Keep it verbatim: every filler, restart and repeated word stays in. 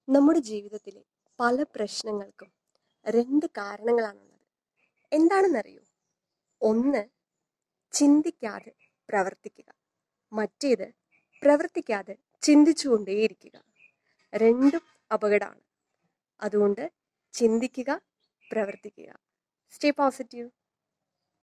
നമ്മുടെ ജീവിതത്തിലെ പല പ്രശ്നങ്ങൾക്കും രണ്ട് കാരണങ്ങളാണുള്ളത്. എന്താണെന്നറിയോ? ഒന്ന്, ചിന്തിക്കാതെ പ്രവർത്തിക്കുക. മറ്റേത്, പ്രവർത്തിക്കാതെ ചിന്തിച്ചുകൊണ്ടേയിരിക്കുക. രണ്ടും അപകടമാണ്. അതുകൊണ്ട് ചിന്തിക്കുക, പ്രവർത്തിക്കുക. Stay positive.